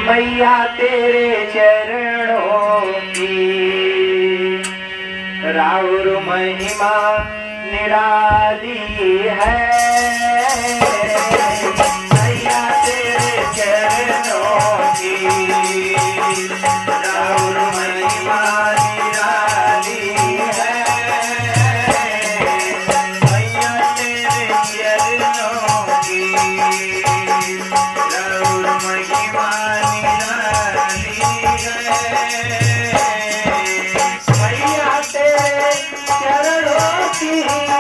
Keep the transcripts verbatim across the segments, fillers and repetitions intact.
मैया तेरे चरणों की राउर महिमा निराली है। मैया तेरे चरणों की राउर महिमा निराली है। मैया तेरे चरणों की राउर महिमा निराली है। मैया तेरे चरणों की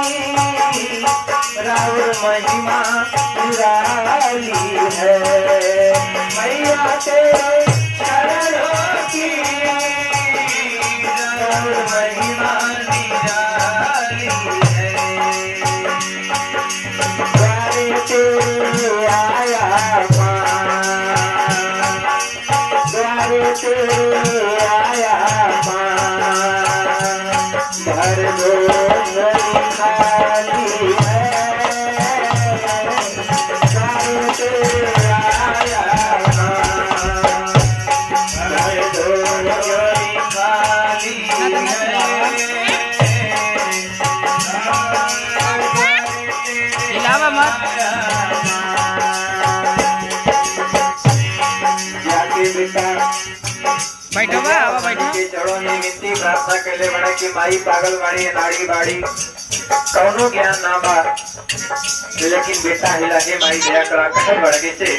राउर महिमा निराली है। मैया तेरे चरणों की राउर महिमा निराली है। द्वारे तेरे आया मां, द्वारे तेरे आया मां, भर दो झोली खाली है। द्वारे तेरे आया मां, भर दो झोली खाली है। हिलावा मत। जाके बेटा बैठो बा, आवा बैठो। के चरणों में विनती प्रार्थना कैले बड़ा कि माई पागल बाड़ी नाड़ी बाड़ी कौनो ज्ञान ना बा, लेकिन बेटा हिला के माई दया करा कहल बड़ा के से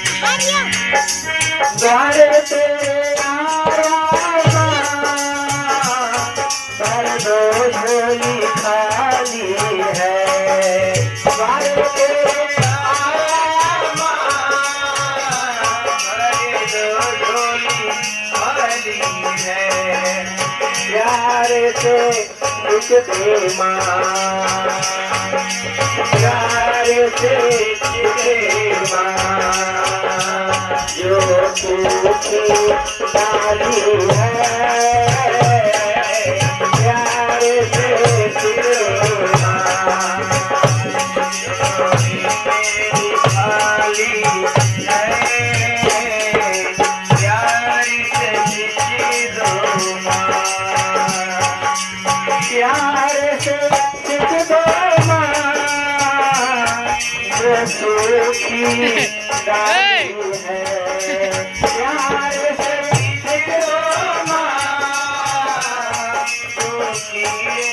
द्वारे तेरे आया पर दो झोली खाली है। द्वारे तेरे आया भरे दो झोली खाली है। प्यार से कुछ दे मां, प्यार से कुछ दे मां, जो सूखी डाली है। प्यार से कुछ दे मां, मेरी खाली है। प्यार से कुछ दो मां, प्यार से कुछ दो मां, जो सूखी डाली है। प्यार से कुछ दो मां, सूखी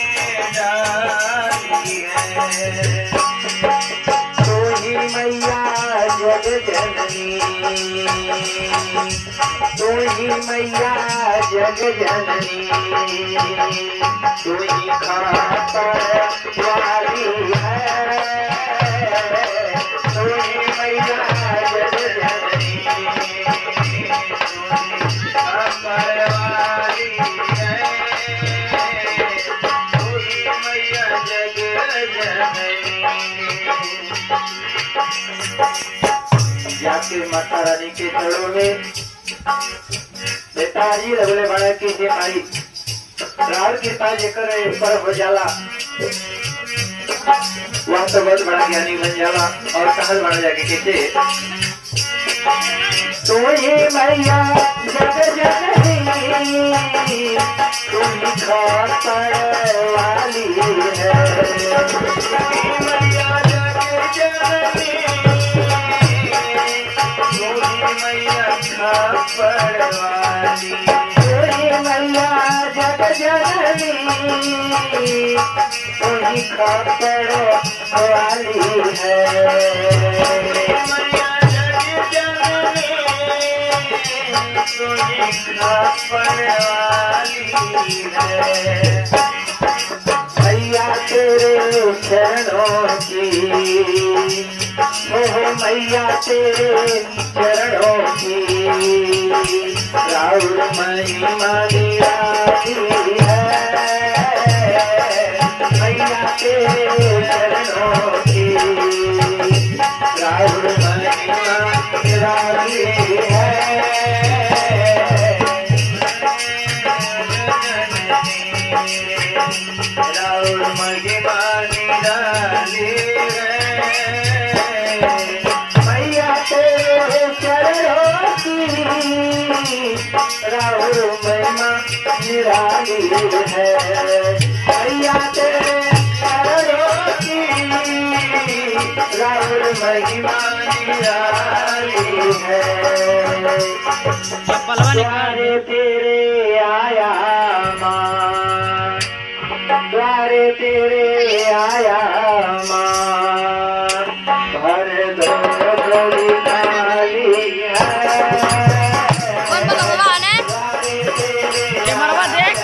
डाली है। तू ही मैया जग जननी, तू ही मैया जग जननी, तू ही खातर वाली है। तू ही मैया जग जननी, तू ही खातर वाली है। तू ही मैया जग जननी। जाके माता रानी के चरणों में नेताजी रगले बड़ा की हे माई रार कृपा जेकर पर हो जाला वह तो बहुत बड़ा ज्ञानी बन जाला। और कहल बड़ा जाके कैसे तू ही मैया जग जननी, तू ही खातर वाली है। तू ही मैया जग जननी, तू ही मैया खातर वाली। तू ही मैया जग जननी, तू ही खातर वाली है। मैया जग जननी, तू ही खातर वाली है। मैया तेरे चरणों की, ओह मैया तेरे चरणों की राउर महिमा निराली है। मैया तेरे चरणों की राउर महिमा निराली है। राउर महिमा निराली है। मैया तेरे चरणों की राहुल महिमा निराली है भैया तेरे चरणों की राहुल महिमा निराली है द्वारे तेरे आया मां द्वारे तेरे आया मां भर दो गली खाली है कैमरा देख